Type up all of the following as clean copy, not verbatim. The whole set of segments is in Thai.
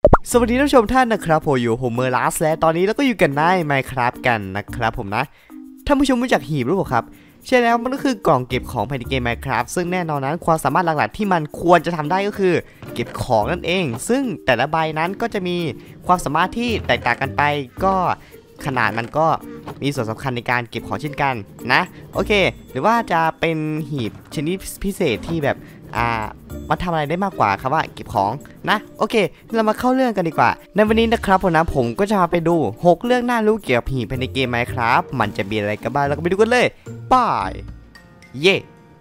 สวัสดีท่านผู้ชมท่านนะครับผมอยู่โฮเมอร์ลัสและตอนนี้เราก็อยู่กันใน Minecraft กันนะครับผมนะท่านผู้ชมรู้จักหีบหรือเปล่าครับใช่แล้วมันก็คือกล่องเก็บของภายในเกม Minecraft ซึ่งแน่นอนนั้นความสามารถหลักๆที่มันควรจะทำได้ก็คือเก็บของนั่นเองซึ่งแต่ละใบนั้นก็จะมีความสามารถที่แตกต่างกันไปก็ขนาดมันก็มีส่วนสำคัญในการเก็บของเช่นกันนะโอเคหรือว่าจะเป็นหีบชนิดพิเศษที่แบบมาทำอะไรได้มากกว่าครับว่าเก็บของนะโอเคเรามาเข้าเรื่องกันดีกว่าในวันนี้นะครับผมก็จะมาไปดู6เรื่องน่ารู้เกี่ยวกับหีบภายในเกม Minecraft มันจะมีอะไรกันบ้างเราก็ไปดูกันเลยบายเย่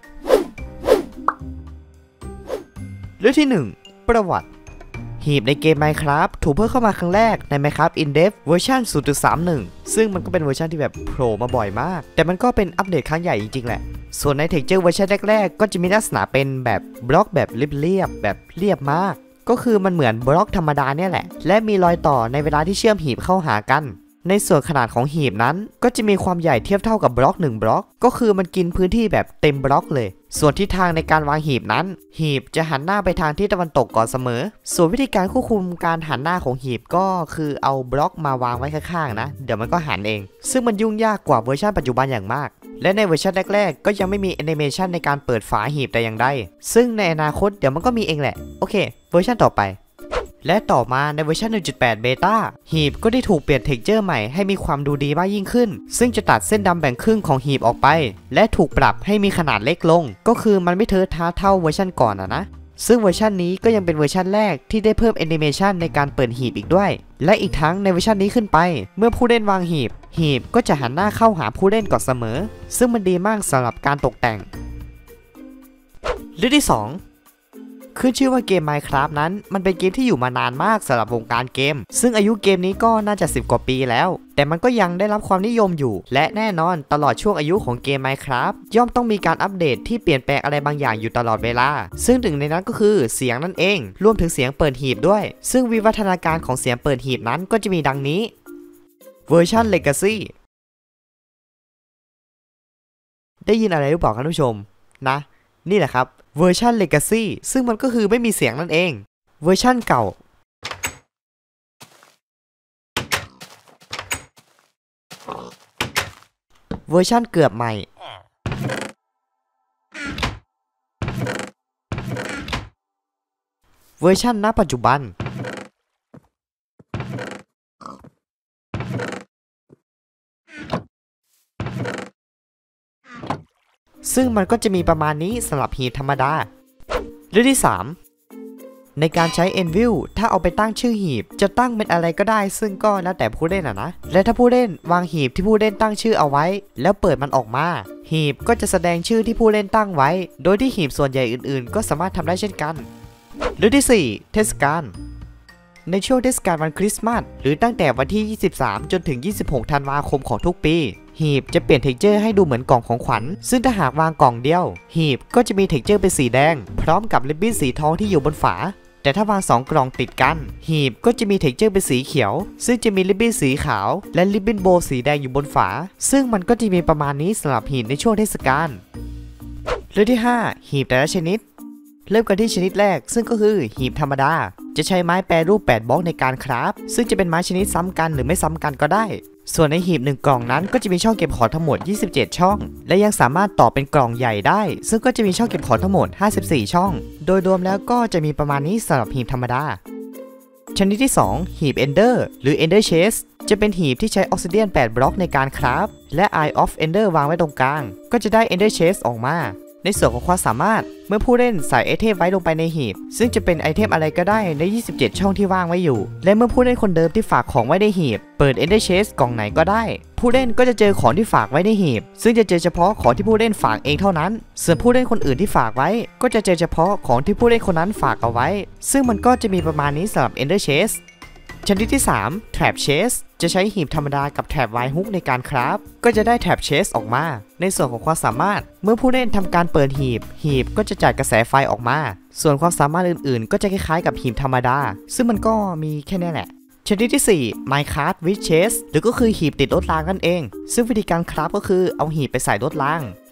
เรื่องที่1ประวัติหีบในเกม Minecraft ถูกเพิ่มเข้ามาครั้งแรกใน Minecraft In-Depth เวอร์ชัน 0.31 ซึ่งมันก็เป็นเวอร์ชันที่แบบโผล่มาบ่อยมากแต่มันก็เป็นอัปเดตครั้งใหญ่จริงๆแหละส่วนใน Texture เวอร์ชันแรกๆก็จะมีลักษณะเป็นแบบบล็อกแบบเรียบๆแบบเรียบมากก็คือมันเหมือนบล็อกธรรมดาเนี่ยแหละและมีรอยต่อในเวลาที่เชื่อมหีบเข้าหากันในส่วนขนาดของหีบนั้นก็จะมีความใหญ่เทียบเท่ากับบล็อก1บล็อกก็คือมันกินพื้นที่แบบเต็มบล็อกเลยส่วนทิศทางในการวางหีบนั้นหีบจะหันหน้าไปทางทิศตะวันตกก่อนเสมอส่วนวิธีการควบคุมการหันหน้าของหีบก็คือเอาบล็อกมาวางไว้ข้างๆนะเดี๋ยวมันก็หันเองซึ่งมันยุ่งยากกว่าเวอร์ชันปัจจุบันอย่างมากและในเวอร์ชันแรกๆก็ยังไม่มีแอนิเมชันในการเปิดฝาหีบแต่อย่างใดซึ่งในอนาคตเดี๋ยวมันก็มีเองแหละโอเคเวอร์ชันต่อไปและต่อมาในเวอร์ชัน 1.8 เบต้าหีบก็ได้ถูกเปลี่ยนเท็กเจอร์ใหม่ให้มีความดูดีมากยิ่งขึ้นซึ่งจะตัดเส้นดำแบ่งครึ่งของหีบออกไปและถูกปรับให้มีขนาดเล็กลงก็คือมันไม่เทอะทะเท่าเวอร์ชันก่อนนะซึ่งเวอร์ชันนี้ก็ยังเป็นเวอร์ชันแรกที่ได้เพิ่มแอนิเมชันในการเปิดหีบอีกด้วยและอีกทั้งในเวอร์ชันนี้ขึ้นไปเมื่อผู้เล่นวางหีบก็จะหันหน้าเข้าหาผู้เล่นก่อนเสมอซึ่งมันดีมากสำหรับการตกแต่งเรื่องที่2ขึ้นชื่อว่าเกม Minecraft นั้นมันเป็นเกมที่อยู่มานานมากสำหรับวงการเกมซึ่งอายุเกมนี้ก็น่าจะ10 กว่าปีแล้วแต่มันก็ยังได้รับความนิยมอยู่และแน่นอนตลอดช่วงอายุของเกม Minecraft ย่อมต้องมีการอัปเดตที่เปลี่ยนแปลงอะไรบางอย่างอยู่ตลอดเวลาซึ่งหนึ่งในนั้นก็คือเสียงนั่นเองรวมถึงเสียงเปิดหีบด้วยซึ่งวิวัฒนาการของเสียงเปิดหีบนั้นก็จะมีดังนี้เวอร์ชัน Legacy ได้ยินอะไรหรือเปล่าท่านผู้ชมนะนี่แหละครับเวอร์ชัน Legacy ซึ่งมันก็คือไม่มีเสียงนั่นเองเวอร์ชันเก่าเวอร์ชันเกือบใหม่เวอร์ชันณปัจจุบันซึ่งมันก็จะมีประมาณนี้สำหรับหีบธรรมดาเรื่องที่3ในการใช้ Anvil ถ้าเอาไปตั้งชื่อหีบจะตั้งเป็นอะไรก็ได้ซึ่งก็แล้วแต่ผู้เล่นนะและถ้าผู้เล่นวางหีบที่ผู้เล่นตั้งชื่อเอาไว้แล้วเปิดมันออกมาหีบก็จะแสดงชื่อที่ผู้เล่นตั้งไว้โดยที่หีบส่วนใหญ่อื่นๆก็สามารถทำได้เช่นกันเรื่องที่4เทศกาลในช่วงเทศกาลวันคริสต์มาสหรือตั้งแต่วันที่23จนถึง26ธันวาคมของทุกปีหีบจะเปลี่ยนเท็กเจอร์ให้ดูเหมือนกล่องของขวัญซึ่งถ้าหากวางกล่องเดียวหีบก็จะมีเท็กเจอร์เป็นสีแดงพร้อมกับริบบิ้นสีทองที่อยู่บนฝาแต่ถ้าวาง2กล่องติดกันหีบก็จะมีเท็กเจอร์เป็นสีเขียวซึ่งจะมีริบบิ้นสีขาวและริบบิ้นโบสีแดงอยู่บนฝาซึ่งมันก็จะมีประมาณนี้สำหรับหีบในช่วงเทศกาลเรื่องที่5หีบแต่ละชนิดเริ่มกันที่ชนิดแรกซึ่งก็คือหีบธรรมดาจะใช้ไม้แปรรูป8บล็อกในการคราฟซึ่งจะเป็นไม้ชนิดซ้ำกันหรือไม่ซ้ำกันก็ได้ส่วนในหีบ1กล่องนั้นก็จะมีช่องเก็บของทั้งหมด27ช่องและยังสามารถต่อเป็นกล่องใหญ่ได้ซึ่งก็จะมีช่องเก็บของทั้งหมด54ช่องโดยรวมแล้วก็จะมีประมาณนี้สำหรับหีบธรรมดาชนิดที่2หีบ Ender หรือ Ender Chest จะเป็นหีบที่ใช้ออกซิเดียน8บล็อกในการคราฟและ Eye of Ender วางไว้ตรงกลางก็จะได้ Ender Chest ออกมาในส่วนของความสามารถเมื่อผู้เล่นใส่ไอเทมไว้ลงไปในหีบซึ่งจะเป็นไอเทมอะไรก็ได้ใน27ช่องที่ว่างไว้อยู่และเมื่อผู้เล่นคนเดิมที่ฝากของไว้ในหีบเปิด Ender Chest กล่องไหนก็ได้ผู้เล่นก็จะเจอของที่ฝากไว้ในหีบซึ่งจะเจอเฉพาะของที่ผู้เล่นฝากเองเท่านั้นส่วนผู้เล่นคนอื่นที่ฝากไว้ก็จะเจอเฉพาะของที่ผู้เล่นคนนั้นฝากเอาไว้ซึ่งมันก็จะมีประมาณนี้สำหรับ Ender Chest ชนิดที่3 Trap Chest จะใช้หีบธรรมดากับแถบไวฮุกในการคราฟก็จะได้แถบเชสออกมาในส่วนของความสามารถเมื่อผู้เล่นทำการเปิดหีบก็จะจ่ายกระแสไฟออกมาส่วนความสามารถอื่นๆก็จะคล้ายๆกับหีบธรรมดาซึ่งมันก็มีแค่นี้แหละชนิดที่4 Minecart with Chest หรือก็คือหีบติดรถรางนั่นเองซึ่งวิธีการคราฟก็คือเอาหีบไปใส่รถราง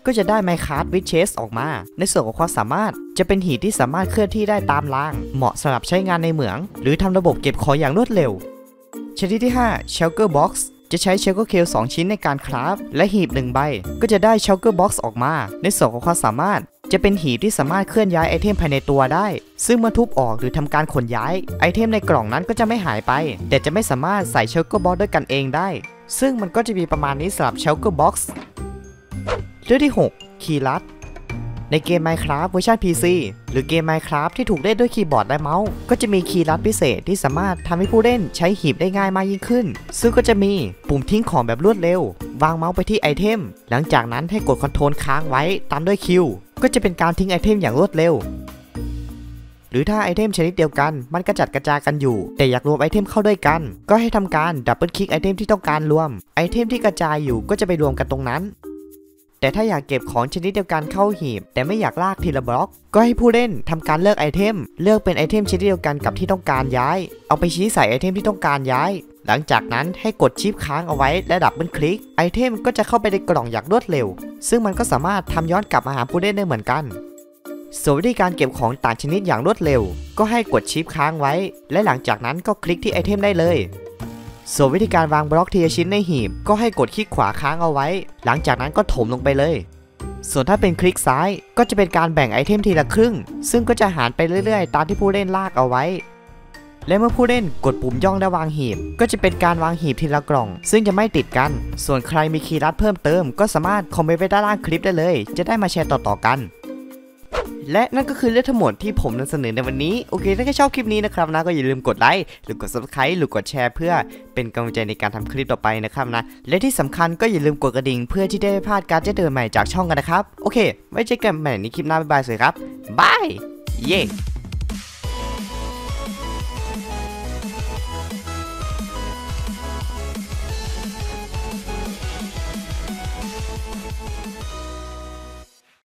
ก็จะได้ Minecraft with Chest ออกมาในส่วนของความสามารถจะเป็นหีบที่สามารถเคลื่อนที่ได้ตามรางเหมาะสำหรับใช้งานในเหมืองหรือทำระบบเก็บของอย่างรวดเร็วชนิดที่5 Shulker Box จะใช้ Shulker Cell 2 ชิ้นในการคราฟและหีบ1ใบก็จะได้ Shulker Box ออกมาในส่วนของความสามารถจะเป็นหีบที่สามารถเคลื่อนย้ายไอเทมภายในตัวได้ซึ่งเมื่อทุบออกหรือทำการขนย้ายไอเทมในกล่องนั้นก็จะไม่หายไปแต่จะไม่สามารถใส่ Shulker Box ด้วยกันเองได้ซึ่งมันก็จะมีประมาณนี้สำหรับ Shulker Box เรื่องที่6คีย์ลัดในเกม Minecraft เวอร์ชัน PC หรือเกม Minecraft ที่ถูกเล่นด้วยคีย์บอร์ดและเมาส์ก็จะมีคีย์ลัดพิเศษที่สามารถทำให้ผู้เล่นใช้หีบได้ง่ายมากยิ่งขึ้นซึ่งก็จะมีปุ่มทิ้งของแบบรวดเร็ววางเมาส์ไปที่ไอเทมหลังจากนั้นให้กดคอนโทรลค้างไว้ตามด้วยคิวก็จะเป็นการทิ้งไอเทมอย่างรวดเร็วหรือถ้าไอเทมชนิดเดียวกันมันกระจัดกระจายกันอยู่แต่อยากรวมไอเทมเข้าด้วยกันก็ให้ทำการดับเบิลคลิกไอเทมที่ต้องการรวมไอเทมที่กระจายอยู่ก็จะไปรวมกันตรงนั้นแต่ถ้าอยากเก็บของชนิดเดียวกันเข้าหีบแต่ไม่อยากลากทีละบล็อกก็ให้ผู้เล่นทำการเลือกไอเทมเลือกเป็นไอเทมชนิดเดียวกันกับที่ต้องการย้ายเอาไปชี้ใส่ไอเทมที่ต้องการย้ายหลังจากนั้นให้กดชิปค้างเอาไว้และดับเบิลคลิกไอเทมก็จะเข้าไปในกล่องอย่างรวดเร็วซึ่งมันก็สามารถทำย้อนกลับมาหาผู้เล่นได้เหมือนกันส่วนวิธีการเก็บของต่างชนิดอย่างรวดเร็วก็ให้กดชิปค้างไว้และหลังจากนั้นก็คลิกที่ไอเทมได้เลยส่วนวิธีการวางบล็อกทีละชิ้นในหีบก็ให้กดคลิกขวาค้างเอาไว้หลังจากนั้นก็ถมลงไปเลยส่วนถ้าเป็นคลิกซ้ายก็จะเป็นการแบ่งไอเทมทีละครึ่งซึ่งก็จะหารไปเรื่อยๆตามที่ผู้เล่นลากเอาไว้และเมื่อผู้เล่นกดปุ่มย่องและวางหีบก็จะเป็นการวางหีบทีละกล่องซึ่งจะไม่ติดกันส่วนใครมีคีย์ลัดเพิ่มเติมก็สามารถคอมเมนต์ไว้ด้านล่างคลิปได้เลยจะได้มาแชร์ต่อๆกันและนั่นก็คือเรื่องทั้งหมดที่ผมนำเสนอในวันนี้โอเคถ้าใครชอบคลิปนี้นะครับนะก็อย่าลืมกดไลค์หรือกด Subscribe หรือกดแชร์เพื่อเป็นกำลังใจในการทำคลิปต่อไปนะครับนะและที่สำคัญก็อย่าลืมกดกระดิ่งเพื่อที่ได้ไม่พลาดการแจ้งเตือนใหม่จากช่องกันนะครับโอเคไว้เจอกันใหม่ในคลิปหน้าบ๊ายบายสวัสดีครับบายเย้